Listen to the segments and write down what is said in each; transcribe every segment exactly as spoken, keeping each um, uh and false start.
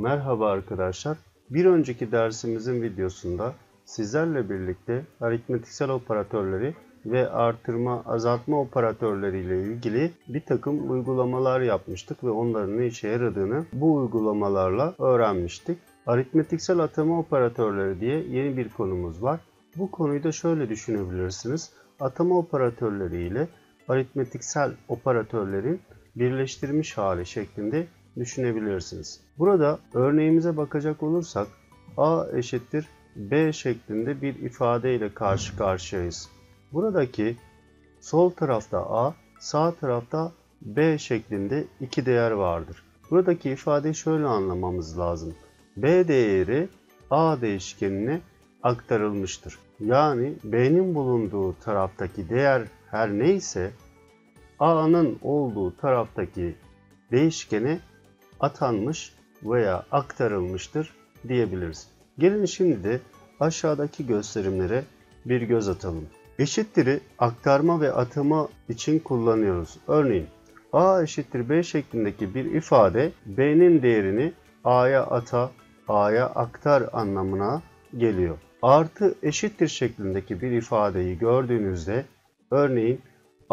Merhaba arkadaşlar. Bir önceki dersimizin videosunda sizlerle birlikte aritmetiksel operatörleri ve artırma, azaltma operatörleri ile ilgili bir takım uygulamalar yapmıştık ve onların ne işe yaradığını bu uygulamalarla öğrenmiştik. Aritmetiksel atama operatörleri diye yeni bir konumuz var. Bu konuyu da şöyle düşünebilirsiniz. Atama operatörleri ile aritmetiksel operatörlerin birleştirilmiş hali şeklinde düşünebilirsiniz. Burada örneğimize bakacak olursak A eşittir B şeklinde bir ifade ile karşı karşıyayız. Buradaki sol tarafta A, sağ tarafta B şeklinde iki değer vardır. Buradaki ifadeyi şöyle anlamamız lazım. B değeri A değişkenine aktarılmıştır. Yani B'nin bulunduğu taraftaki değer her neyse A'nın olduğu taraftaki değişkene atanmış veya aktarılmıştır diyebiliriz. Gelin şimdi de aşağıdaki gösterimlere bir göz atalım. Eşittir'i aktarma ve atama için kullanıyoruz. Örneğin A eşittir B şeklindeki bir ifade B'nin değerini A'ya ata, A'ya aktar anlamına geliyor. Artı eşittir şeklindeki bir ifadeyi gördüğünüzde örneğin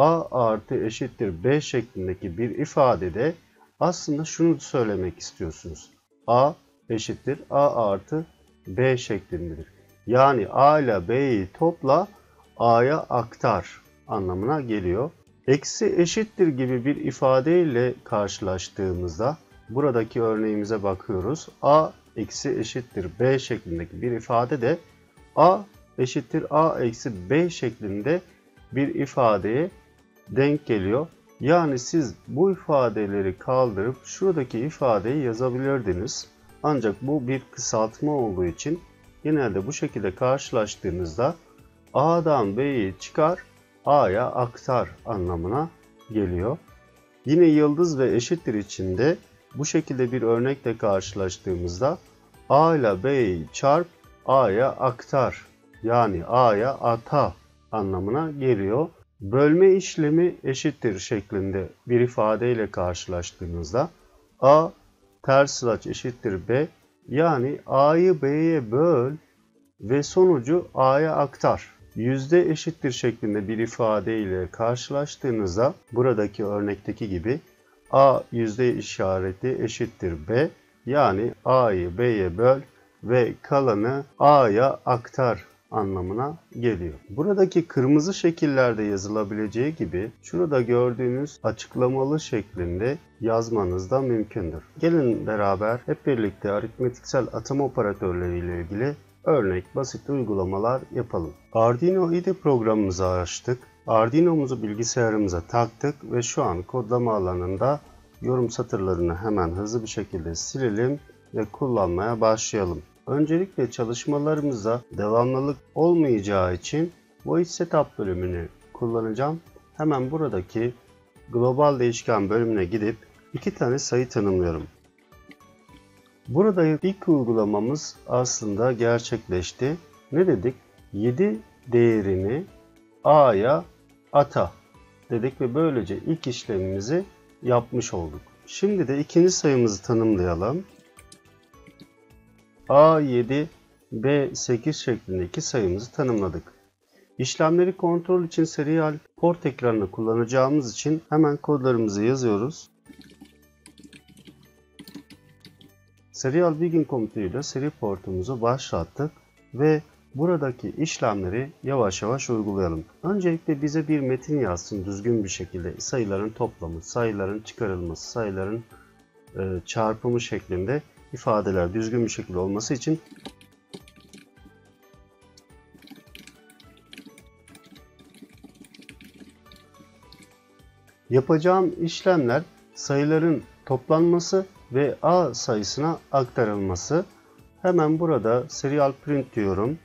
A artı eşittir B şeklindeki bir ifadede aslında şunu söylemek istiyorsunuz. A eşittir A artı B şeklindedir. Yani A ile B'yi topla A'ya aktar anlamına geliyor. Eksi eşittir gibi bir ifadeyle karşılaştığımızda buradaki örneğimize bakıyoruz. A eksi eşittir B şeklindeki bir ifade de A eşittir A eksi B şeklinde bir ifadeye denk geliyor. Yani siz bu ifadeleri kaldırıp şuradaki ifadeyi yazabilirdiniz. Ancak bu bir kısaltma olduğu için genelde bu şekilde karşılaştığınızda A'dan B'yi çıkar, A'ya aktar anlamına geliyor. Yine yıldız ve eşittir içinde bu şekilde bir örnekle karşılaştığımızda A ile B'yi çarp, A'ya aktar yani A'ya ata anlamına geliyor. Bölme işlemi eşittir şeklinde bir ifadeyle karşılaştığınızda A ters slash eşittir B yani A'yı B'ye böl ve sonucu A'ya aktar. Yüzde eşittir şeklinde bir ifadeyle karşılaştığınızda buradaki örnekteki gibi A yüzde işareti eşittir B yani A'yı B'ye böl ve kalanı A'ya aktar anlamına geliyor. Buradaki kırmızı şekillerde yazılabileceği gibi şurada gördüğünüz açıklamalı şeklinde yazmanız da mümkündür. Gelin beraber hep birlikte aritmetiksel atama operatörleri ile ilgili örnek basit uygulamalar yapalım. Arduino I D E programımızı açtık. Arduino'muzu bilgisayarımıza taktık ve şu an kodlama alanında yorum satırlarını hemen hızlı bir şekilde silelim ve kullanmaya başlayalım. Öncelikle çalışmalarımızda devamlılık olmayacağı için Void Setup bölümünü kullanacağım. Hemen buradaki global değişken bölümüne gidip iki tane sayı tanımlıyorum. Burada ilk uygulamamız aslında gerçekleşti. Ne dedik? yedi değerini A'ya ata dedik ve böylece ilk işlemimizi yapmış olduk. Şimdi de ikinci sayımızı tanımlayalım. A yedi, B sekiz şeklindeki sayımızı tanımladık. İşlemleri kontrol için serial port ekranını kullanacağımız için hemen kodlarımızı yazıyoruz. Serial begin komutuyla seri portumuzu başlattık ve buradaki işlemleri yavaş yavaş uygulayalım. Öncelikle bize bir metin yazsın düzgün bir şekilde sayıların toplamı, sayıların çıkarılması, sayıların e, çarpımı şeklinde ifadeler düzgün bir şekilde olması için yapacağım işlemler sayıların toplanması ve A sayısına aktarılması. Hemen burada serial print diyorum.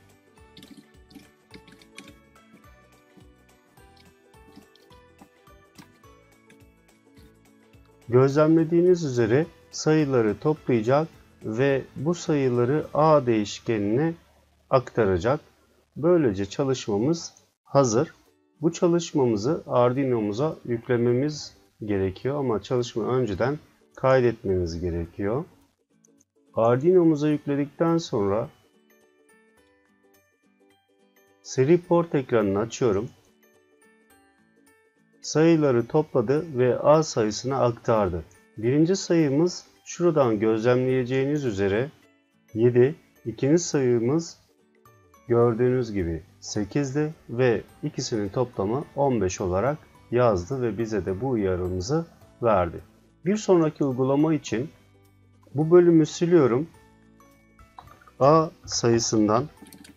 Gözlemlediğiniz üzere sayıları toplayacak ve bu sayıları A değişkenine aktaracak. Böylece çalışmamız hazır. Bu çalışmamızı Arduino'muza yüklememiz gerekiyor ama çalışma önceden kaydetmeniz gerekiyor. Arduino'muza yükledikten sonra seri port ekranını açıyorum. Sayıları topladı ve A sayısına aktardı. Birinci sayımız şuradan gözlemleyeceğiniz üzere yedi. İkinci sayımız gördüğünüz gibi sekizdi ve ikisinin toplamı on beş olarak yazdı ve bize de bu uyarımızı verdi. Bir sonraki uygulama için bu bölümü siliyorum. A sayısından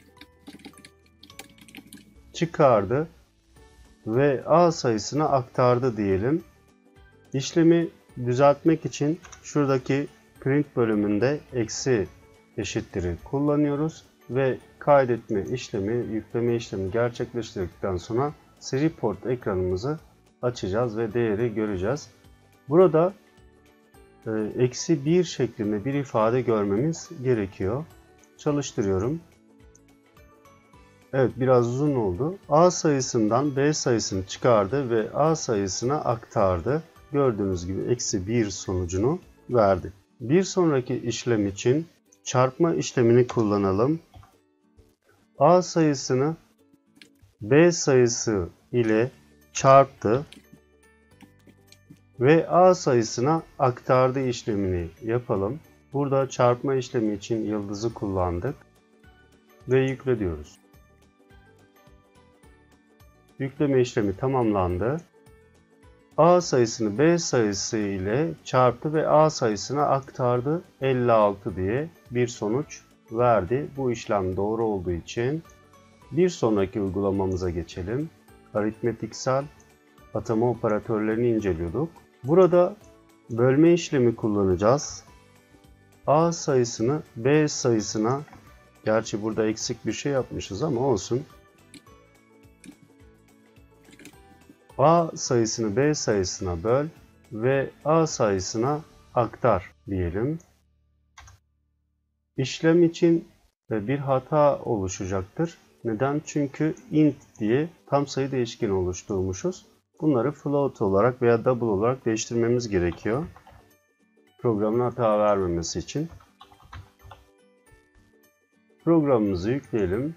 çıkardı ve A sayısına aktardı diyelim. İşlemi düzeltmek için şuradaki print bölümünde eksi eşittir'i kullanıyoruz ve kaydetme işlemi, yükleme işlemi gerçekleştirdikten sonra seri port ekranımızı açacağız ve değeri göreceğiz. Burada e, eksi bir şeklinde bir ifade görmemiz gerekiyor. Çalıştırıyorum. Evet, biraz uzun oldu. A sayısından B sayısını çıkardı ve A sayısına aktardı. Gördüğünüz gibi eksi bir sonucunu verdi. Bir sonraki işlem için çarpma işlemini kullanalım. A sayısını B sayısı ile çarptı ve A sayısına aktardı işlemini yapalım. Burada çarpma işlemi için yıldızı kullandık ve yükle diyoruz. Yükleme işlemi tamamlandı. A sayısını B sayısı ile çarptı ve A sayısına aktardı elli altı diye bir sonuç verdi. Bu işlem doğru olduğu için bir sonraki uygulamamıza geçelim. Aritmetiksel atama operatörlerini inceliyorduk. Burada bölme işlemi kullanacağız. A sayısını B sayısına, gerçi burada eksik bir şey yapmışız ama olsun. A sayısını B sayısına böl ve A sayısına aktar diyelim. İşlem için bir hata oluşacaktır. Neden? Çünkü int diye tam sayı değişkeni oluşturmuşuz. Bunları float olarak veya double olarak değiştirmemiz gerekiyor. Programın hata vermemesi için. Programımızı yükleyelim.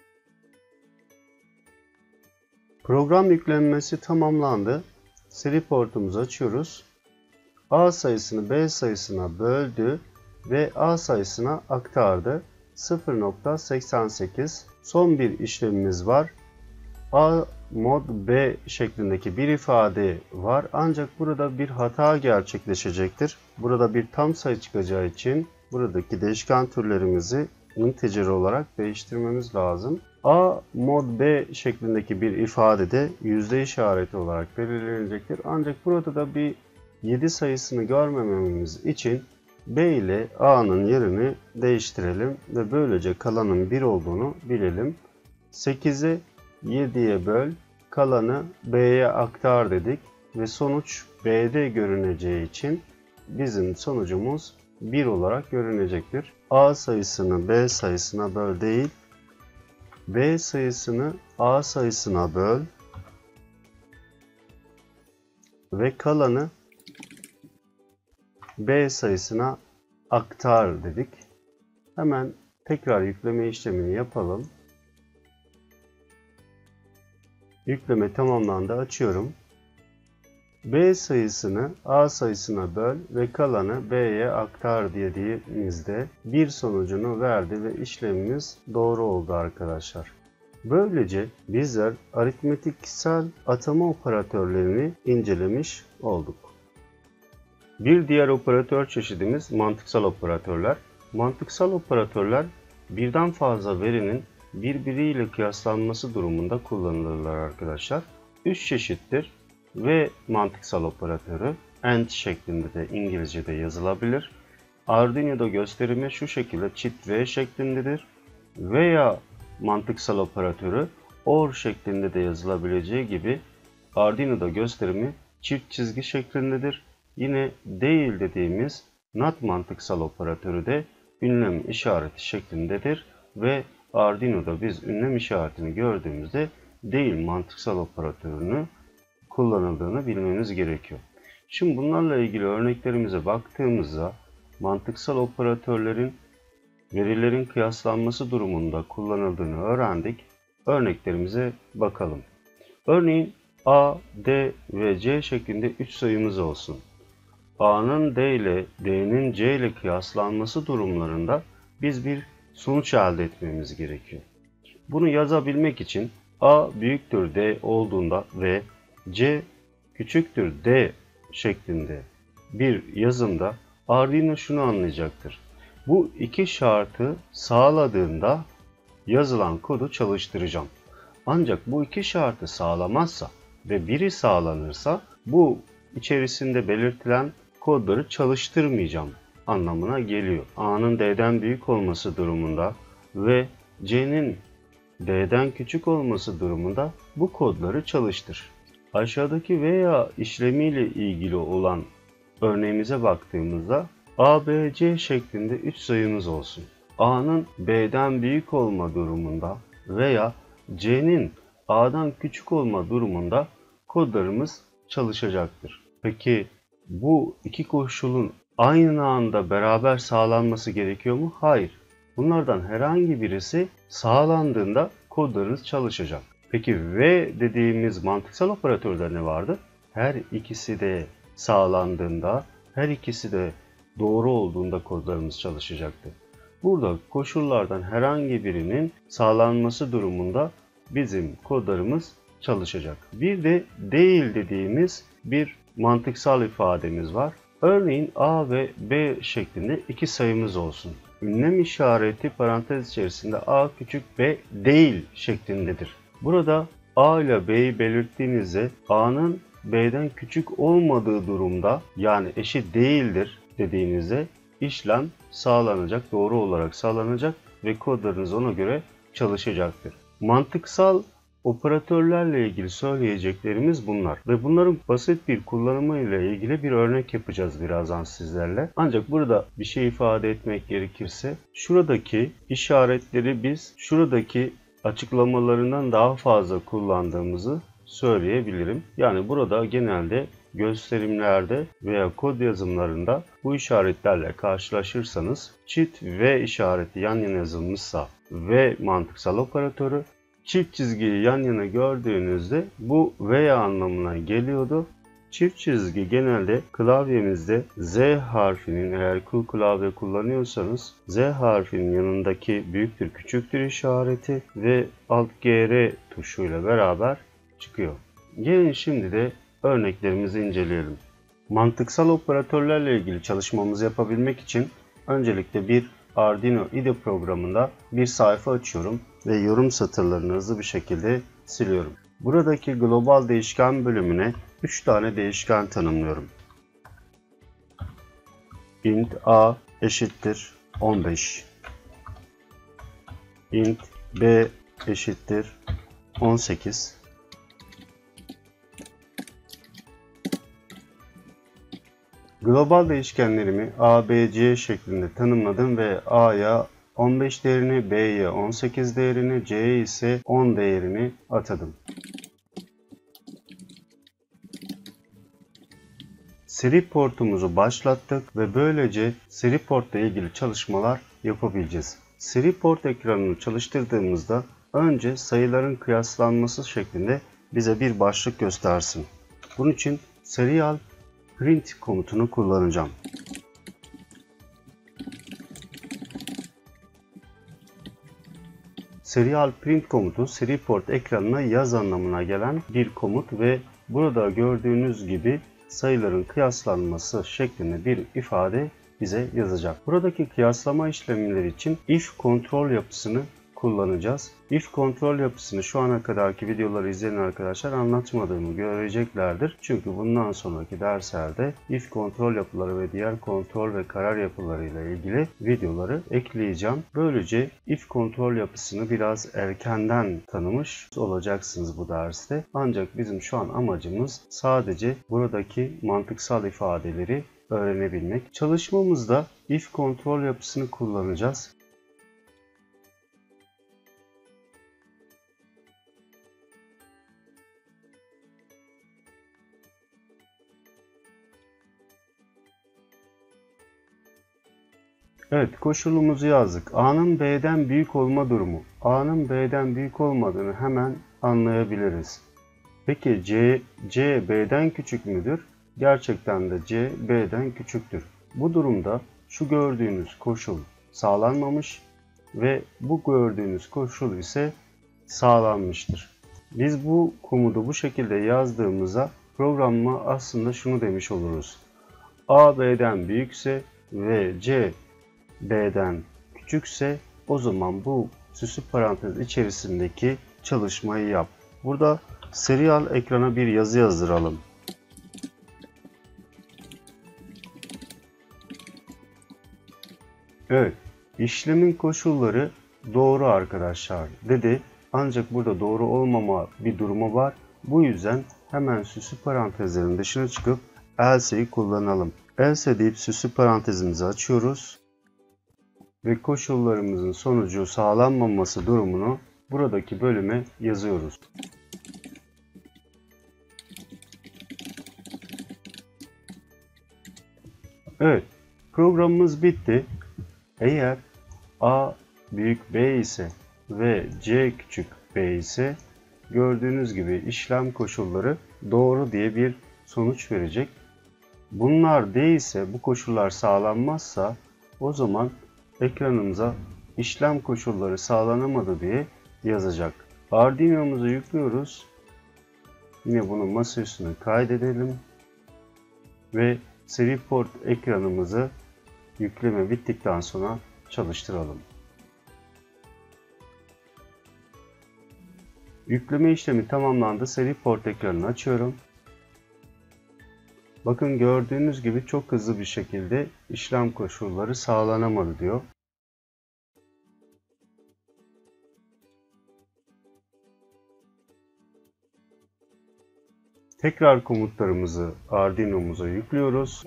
Program yüklenmesi tamamlandı. Seri portumuzu açıyoruz. A sayısını B sayısına böldü ve A sayısına aktardı. sıfır nokta seksen sekiz. Son bir işlemimiz var. A mod B şeklindeki bir ifade var. Ancak burada bir hata gerçekleşecektir. Burada bir tam sayı çıkacağı için buradaki değişken türlerimizi integer olarak değiştirmemiz lazım. A mod B şeklindeki bir ifade de yüzde işareti olarak belirlenecektir. Ancak burada da bir yedi sayısını görmememiz için B ile A'nın yerini değiştirelim ve böylece kalanın bir olduğunu bilelim. sekizi yediye böl, kalanı B'ye aktar dedik ve sonuç B'de görüneceği için bizim sonucumuz bir olarak görünecektir. A sayısını B sayısına böl değil, B sayısını A sayısına böl ve kalanı B sayısına aktar dedik. Hemen tekrar yükleme işlemini yapalım. Yükleme tamamlandı. Açıyorum. B sayısını A sayısına böl ve kalanı B'ye aktar dediğimizde bir sonucunu verdi ve işlemimiz doğru oldu arkadaşlar. Böylece bizler aritmetiksel atama operatörlerini incelemiş olduk. Bir diğer operatör çeşidimiz mantıksal operatörler. Mantıksal operatörler birden fazla verinin birbiriyle kıyaslanması durumunda kullanılırlar arkadaşlar. Üç çeşittir ve mantıksal operatörü AND şeklinde de İngilizce'de yazılabilir. Arduino'da gösterimi şu şekilde çift V şeklindedir veya mantıksal operatörü OR şeklinde de yazılabileceği gibi Arduino'da gösterimi çift çizgi şeklindedir. Yine değil dediğimiz NOT mantıksal operatörü de ünlem işareti şeklindedir ve Arduino'da biz ünlem işaretini gördüğümüzde değil mantıksal operatörünü kullanıldığını bilmemiz gerekiyor. Şimdi bunlarla ilgili örneklerimize baktığımızda mantıksal operatörlerin verilerin kıyaslanması durumunda kullanıldığını öğrendik. Örneklerimize bakalım. Örneğin A, D ve C şeklinde üç sayımız olsun. A'nın D ile D'nin C ile kıyaslanması durumlarında biz bir sonuç elde etmemiz gerekiyor. Bunu yazabilmek için A büyüktür D olduğunda ve C küçüktür D şeklinde bir yazımda Arduino şunu anlayacaktır. Bu iki şartı sağladığında yazılan kodu çalıştıracağım. Ancak bu iki şartı sağlamazsa ve biri sağlanırsa bu içerisinde belirtilen kodları çalıştırmayacağım anlamına geliyor. A'nın D'den büyük olması durumunda ve C'nin D'den küçük olması durumunda bu kodları çalıştır. Aşağıdaki veya işlemiyle ilgili olan örneğimize baktığımızda A, B, C şeklinde üç sayımız olsun. A'nın B'den büyük olma durumunda veya C'nin A'dan küçük olma durumunda kodlarımız çalışacaktır. Peki bu iki koşulun aynı anda beraber sağlanması gerekiyor mu? Hayır. Bunlardan herhangi birisi sağlandığında kodlarınız çalışacak. Peki V dediğimiz mantıksal operatörde ne vardı? Her ikisi de sağlandığında, her ikisi de doğru olduğunda kodlarımız çalışacaktı. Burada koşullardan herhangi birinin sağlanması durumunda bizim kodlarımız çalışacak. Bir de değil dediğimiz bir mantıksal ifademiz var. Örneğin A ve B şeklinde iki sayımız olsun. Ünlem işareti parantez içerisinde A küçük B değil şeklindedir. Burada A ile B'yi belirttiğinizde A'nın B'den küçük olmadığı durumda yani eşit değildir dediğinizde işlem sağlanacak, doğru olarak sağlanacak ve kodlarınız ona göre çalışacaktır. Mantıksal operatörlerle ilgili söyleyeceklerimiz bunlar ve bunların basit bir kullanımı ile ilgili bir örnek yapacağız birazdan sizlerle. Ancak burada bir şey ifade etmek gerekirse şuradaki işaretleri biz şuradaki açıklamalarından daha fazla kullandığımızı söyleyebilirim. Yani burada genelde gösterimlerde veya kod yazımlarında bu işaretlerle karşılaşırsanız çift V işareti yan yana yazılmışsa V mantıksal operatörü, çift çizgiyi yan yana gördüğünüzde bu veya anlamına geliyordu. Çift çizgi genelde klavyemizde Z harfinin eğer kul klavye kullanıyorsanız Z harfinin yanındaki büyüktür küçüktür işareti ve alt G R tuşuyla beraber çıkıyor. Gelin şimdi de örneklerimizi inceleyelim. Mantıksal operatörlerle ilgili çalışmamızı yapabilmek için öncelikle bir Arduino I D E programında bir sayfa açıyorum ve yorum satırlarını hızlı bir şekilde siliyorum. Buradaki global değişken bölümüne üç tane değişken tanımlıyorum. Int A eşittir on beş. Int B eşittir on sekiz. Global değişkenlerimi A, B, C şeklinde tanımladım ve A'ya on beş değerini, B'ye on sekiz değerini, C'ye ise on değerini atadım. Seri portumuzu başlattık ve böylece seri portla ilgili çalışmalar yapabileceğiz. Seri port ekranını çalıştırdığımızda önce sayıların kıyaslanması şeklinde bize bir başlık göstersin. Bunun için serial print komutunu kullanacağım. Serial print komutu seri port ekranına yaz anlamına gelen bir komut ve burada gördüğünüz gibi sayıların kıyaslanması şeklinde bir ifade bize yazacak. Buradaki kıyaslama işlemleri için if kontrol yapısını kullanacağız. If kontrol yapısını şu ana kadarki videoları izleyen arkadaşlar anlatmadığımı göreceklerdir. Çünkü bundan sonraki derslerde if kontrol yapıları ve diğer kontrol ve karar yapıları ile ilgili videoları ekleyeceğim. Böylece if kontrol yapısını biraz erkenden tanımış olacaksınız bu derste. Ancak bizim şu an amacımız sadece buradaki mantıksal ifadeleri öğrenebilmek. Çalışmamızda if kontrol yapısını kullanacağız. Evet, koşulumuzu yazdık. A'nın B'den büyük olma durumu. A'nın B'den büyük olmadığını hemen anlayabiliriz. Peki C, C B'den küçük müdür? Gerçekten de C B'den küçüktür. Bu durumda şu gördüğünüz koşul sağlanmamış ve bu gördüğünüz koşul ise sağlanmıştır. Biz bu komutu bu şekilde yazdığımızda programma aslında şunu demiş oluruz. A B'den büyükse ve C B'den küçükse o zaman bu süslü parantez içerisindeki çalışmayı yap. Burada serial ekrana bir yazı yazdıralım. Evet, işlemin koşulları doğru arkadaşlar dedi. Ancak burada doğru olmama bir durumu var. Bu yüzden hemen süslü parantezlerin dışına çıkıp else'yi kullanalım. Else deyip süslü parantezimizi açıyoruz. Ve koşullarımızın sonucu sağlanmaması durumunu buradaki bölüme yazıyoruz. Evet, programımız bitti. Eğer A büyük B ise ve C küçük B ise gördüğünüz gibi işlem koşulları doğru diye bir sonuç verecek. Bunlar değilse, bu koşullar sağlanmazsa o zaman ekranımıza işlem koşulları sağlanamadı diye yazacak. Arduino'muzu yüklüyoruz. Yine bunu masaüstüne kaydedelim. Ve seri port ekranımızı yükleme bittikten sonra çalıştıralım. Yükleme işlemi tamamlandı. Seri port ekranını açıyorum. Bakın gördüğünüz gibi çok hızlı bir şekilde işlem koşulları sağlanamadı diyor. Tekrar komutlarımızı Arduino'muza yüklüyoruz.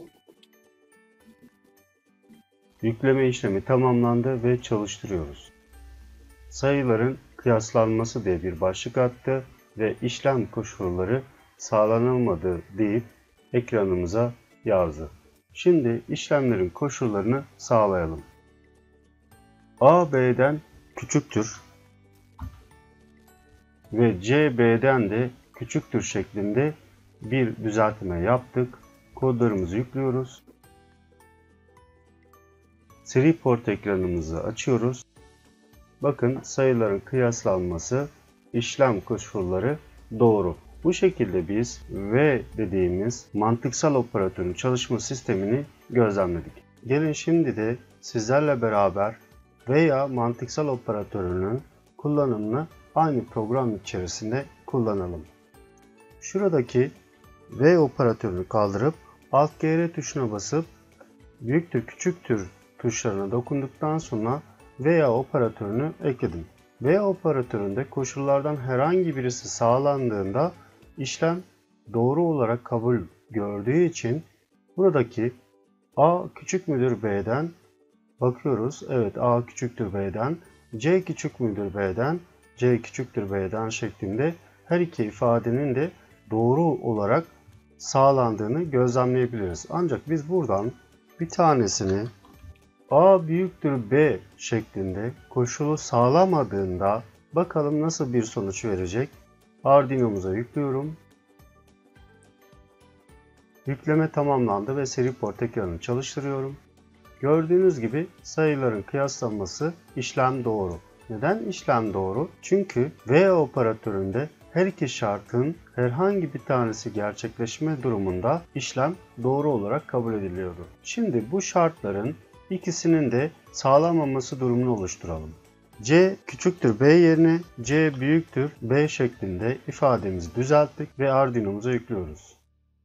Yükleme işlemi tamamlandı ve çalıştırıyoruz. Sayıların kıyaslanması diye bir başlık attı ve işlem koşulları sağlanamadı deyip ekranımıza yazdı. Şimdi işlemlerin koşullarını sağlayalım. A B'den küçüktür ve C B'den de küçüktür şeklinde bir düzeltme yaptık. Kodlarımızı yüklüyoruz. Seri port ekranımızı açıyoruz. Bakın sayıların kıyaslanması, işlem koşulları doğru. Bu şekilde biz V dediğimiz mantıksal operatörün çalışma sistemini gözlemledik. Gelin şimdi de sizlerle beraber veya mantıksal operatörünün kullanımını aynı program içerisinde kullanalım. Şuradaki V operatörünü kaldırıp Alt G R tuşuna basıp büyüktür küçüktür tuşlarına dokunduktan sonra veya operatörünü ekledim. Veya operatöründe koşullardan herhangi birisi sağlandığında işlem doğru olarak kabul gördüğü için buradaki A küçük müdür B'den bakıyoruz. Evet, A küçüktür B'den, C küçük müdür B'den, C küçüktür B'den şeklinde her iki ifadenin de doğru olarak sağlandığını gözlemleyebiliriz. Ancak biz buradan bir tanesini A büyüktür B şeklinde koşulu sağlamadığında bakalım nasıl bir sonuç verecek. Arduino'muza yüklüyorum. Yükleme tamamlandı ve seri port ekranını çalıştırıyorum. Gördüğünüz gibi sayıların kıyaslanması işlem doğru. Neden işlem doğru? Çünkü V operatöründe her iki şartın herhangi bir tanesi gerçekleşme durumunda işlem doğru olarak kabul ediliyordu. Şimdi bu şartların İkisinin de sağlanmaması durumunu oluşturalım. C küçüktür B yerine C büyüktür B şeklinde ifademizi düzelttik ve Arduino'muza yüklüyoruz.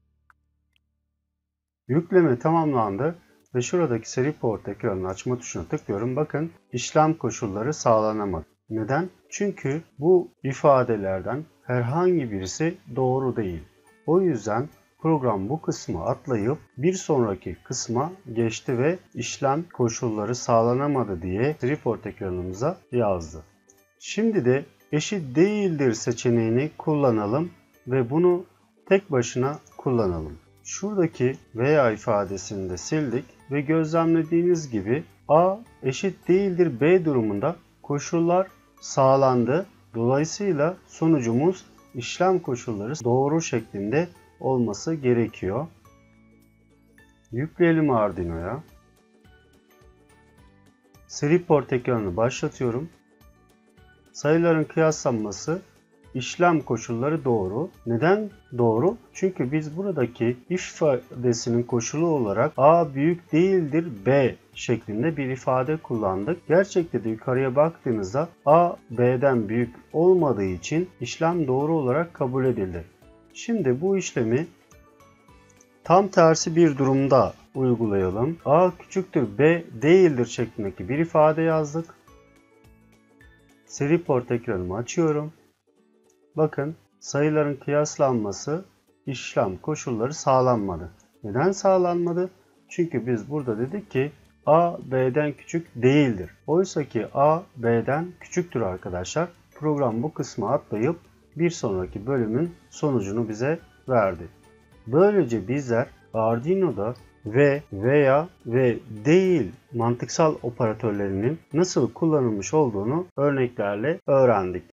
Yükleme tamamlandı ve şuradaki seri port ekranını açma tuşuna tıklıyorum. Bakın işlem koşulları sağlanamadı. Neden? Çünkü bu ifadelerden herhangi birisi doğru değil. O yüzden program bu kısmı atlayıp bir sonraki kısma geçti ve işlem koşulları sağlanamadı diye seri port ekranımıza yazdı. Şimdi de eşit değildir seçeneğini kullanalım ve bunu tek başına kullanalım. Şuradaki veya ifadesini de sildik ve gözlemlediğiniz gibi A eşit değildir B durumunda koşullar sağlandı. Dolayısıyla sonucumuz işlem koşulları doğru şeklinde olması gerekiyor. Yükleyelim Arduino'ya. Seri port ekranını başlatıyorum. Sayıların kıyaslanması işlem koşulları doğru. Neden doğru? Çünkü biz buradaki if ifadesinin koşulu olarak A büyük değildir B şeklinde bir ifade kullandık. Gerçekte de yukarıya baktığınızda A B'den büyük olmadığı için işlem doğru olarak kabul edildi. Şimdi bu işlemi tam tersi bir durumda uygulayalım. A küçüktür B değildir şeklindeki bir ifade yazdık. Seri port ekranımı açıyorum. Bakın sayıların kıyaslanması işlem koşulları sağlanmadı. Neden sağlanmadı? Çünkü biz burada dedik ki A B'den küçük değildir. Oysa ki A B'den küçüktür arkadaşlar. Program bu kısmı atlayıp bir sonraki bölümün sonucunu bize verdi. Böylece bizler Arduino'da ve veya ve değil mantıksal operatörlerinin nasıl kullanılmış olduğunu örneklerle öğrendik.